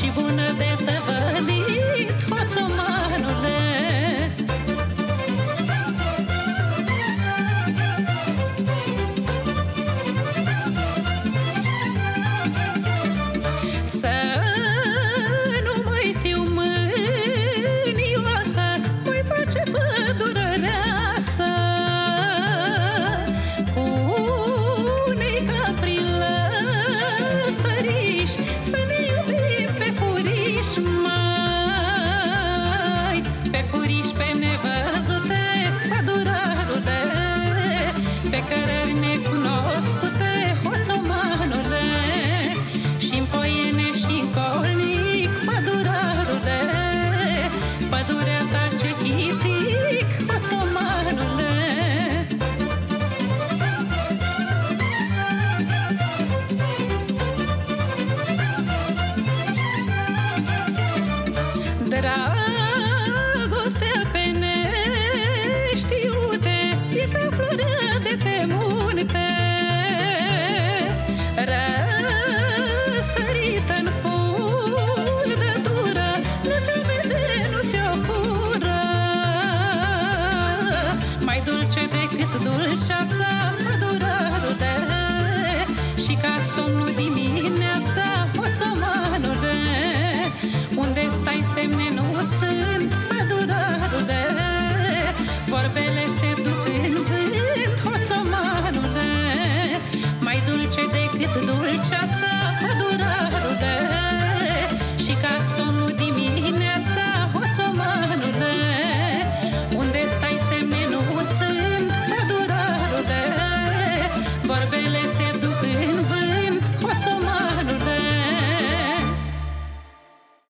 și bună de tăvălit, hoțomanule. Să nu mai fiu mânioasă, voi face pădurăreasă cu unei capri lăstăriși, să ne iubim pe puriș, mai pe puriș, pe nevăzute, pădurarule, pe cărări necunoscute, hoțomanule, și-n poiene și-n colnic, pădurarule, pădurea ta ce chitic, hoțomanule. Drag